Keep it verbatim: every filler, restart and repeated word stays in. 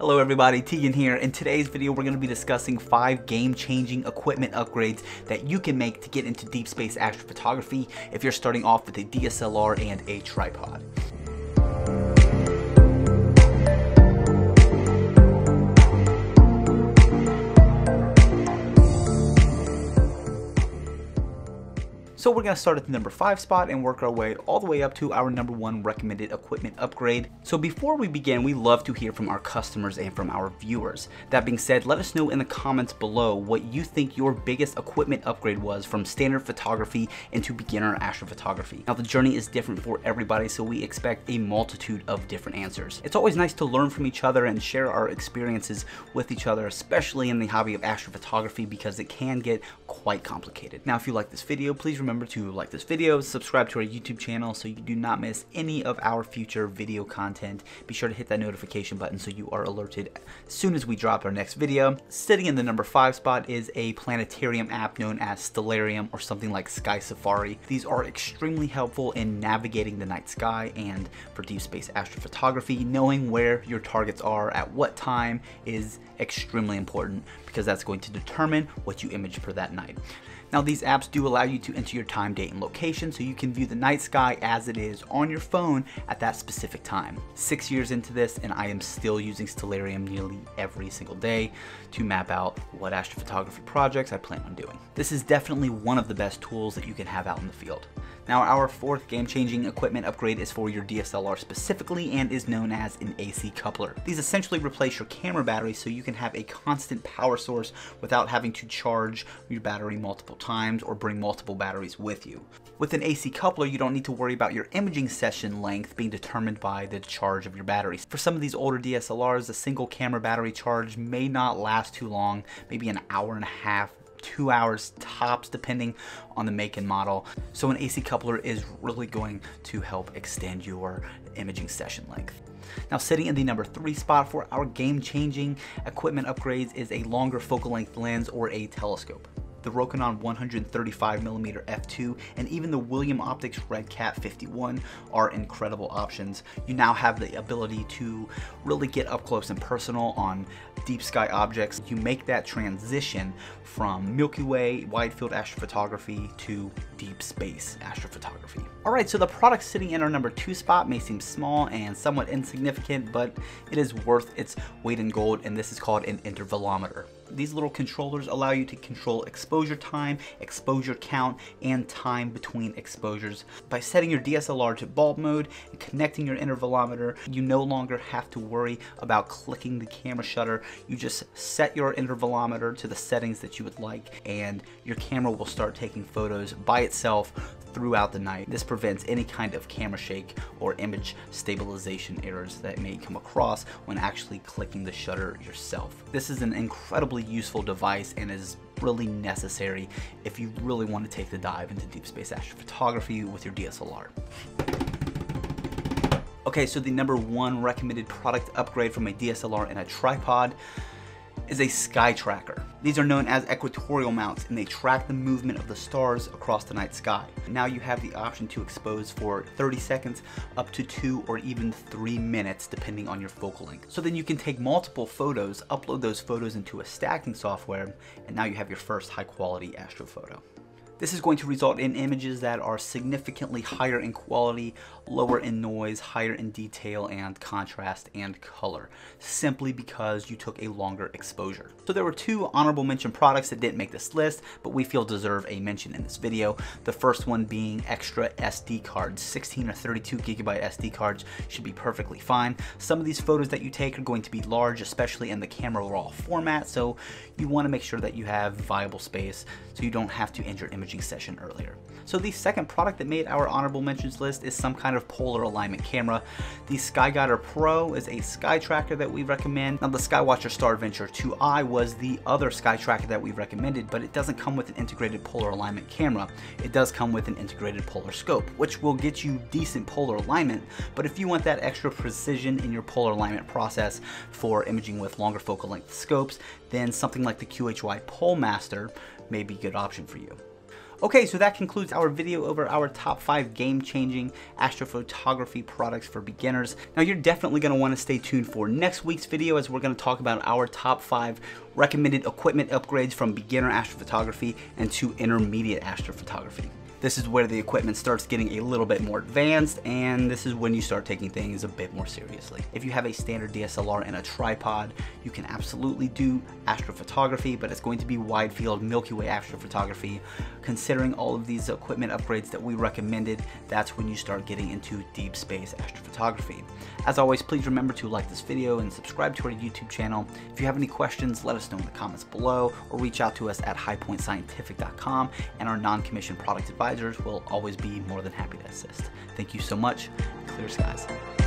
Hello everybody, Tegan here. In today's video we're going to be discussing five game-changing equipment upgrades that you can make to get into deep space astrophotography if you're starting off with a D S L R and a tripod. So we're going to start at the number five spot and work our way all the way up to our number one recommended equipment upgrade. So before we begin, we love to hear from our customers and from our viewers. That being said, let us know in the comments below what you think your biggest equipment upgrade was from standard photography into beginner astrophotography. Now the journey is different for everybody, so we expect a multitude of different answers. It's always nice to learn from each other and share our experiences with each other, especially in the hobby of astrophotography, because it can get quite complicated. Now if you like this video, please remember Remember to like this video, subscribe to our YouTube channel so you do not miss any of our future video content. Be sure to hit that notification button so you are alerted as soon as we drop our next video. Sitting in the number five spot is a planetarium app known as Stellarium or something like Sky Safari. These are extremely helpful in navigating the night sky, and for deep space astrophotography, knowing where your targets are at what time is extremely important, because that's going to determine what you image for that night. Now these apps do allow you to enter your time, date, and location so you can view the night sky as it is on your phone at that specific time. Six years into this and I am still using Stellarium nearly every single day to map out what astrophotography projects I plan on doing. This is definitely one of the best tools that you can have out in the field. Now our fourth game-changing equipment upgrade is for your D S L R specifically and is known as an A C coupler. These essentially replace your camera battery so you can have a constant power source without having to charge your battery multiple times or bring multiple batteries with you. With an A C coupler, you don't need to worry about your imaging session length being determined by the charge of your batteries. For some of these older D S L Rs, a single camera battery charge may not last too long, maybe an hour and a half, two hours tops depending on the make and model. So an A C coupler is really going to help extend your imaging session length. Now sitting in the number three spot for our game-changing equipment upgrades is a longer focal length lens or a telescope. The Rokinon one thirty-five millimeter f two and even the William Optics RedCat fifty-one are incredible options. You now have the ability to really get up close and personal on deep sky objects. You make that transition from Milky Way wide field astrophotography to deep space astrophotography. Alright, so the product sitting in our number two spot may seem small and somewhat insignificant, but it is worth its weight in gold, and this is called an intervalometer. These little controllers allow you to control exposure time, exposure count, and time between exposures. By setting your D S L R to bulb mode and connecting your intervalometer, you no longer have to worry about clicking the camera shutter. You just set your intervalometer to the settings that you would like, and your camera will start taking photos by itself throughout the night. This prevents any kind of camera shake or image stabilization errors that may come across when actually clicking the shutter yourself. This is an incredibly useful device and is really necessary if you really want to take the dive into deep space astrophotography with your D S L R. Okay, so the number one recommended product upgrade from a D S L R and a tripod is a sky tracker. These are known as equatorial mounts, and they track the movement of the stars across the night sky. Now you have the option to expose for thirty seconds, up to two or even three minutes depending on your focal length. So then you can take multiple photos, upload those photos into a stacking software, and now you have your first high quality astrophoto. This is going to result in images that are significantly higher in quality, lower in noise, higher in detail and contrast and color, simply because you took a longer exposure. So there were two honorable mention products that didn't make this list, but we feel deserve a mention in this video. The first one being extra S D cards. sixteen or thirty-two gigabyte S D cards should be perfectly fine. Some of these photos that you take are going to be large, especially in the camera raw format, so you want to make sure that you have viable space so you don't have to end your imaging session earlier. So the second product that made our honorable mentions list is some kind of polar alignment camera. The SkyGuider Pro is a sky tracker that we recommend. Now the Skywatcher Star Adventure two i was the other sky tracker that we recommended, but it doesn't come with an integrated polar alignment camera. It does come with an integrated polar scope, which will get you decent polar alignment, but if you want that extra precision in your polar alignment process for imaging with longer focal length scopes, then something like the Q H Y PolMaster may be a good option for you. Okay, so that concludes our video over our top five game-changing astrophotography products for beginners. Now you're definitely going to want to stay tuned for next week's video, as we're going to talk about our top five recommended equipment upgrades from beginner astrophotography and to intermediate astrophotography. This is where the equipment starts getting a little bit more advanced, and this is when you start taking things a bit more seriously. If you have a standard D S L R and a tripod, you can absolutely do astrophotography, but it's going to be wide field Milky Way astrophotography. Considering all of these equipment upgrades that we recommended, that's when you start getting into deep space astrophotography. As always, please remember to like this video and subscribe to our YouTube channel. If you have any questions, let us know in the comments below, or reach out to us at high point scientific dot com, and our non-commissioned product advisors will always be more than happy to assist. Thank you so much. Clear skies.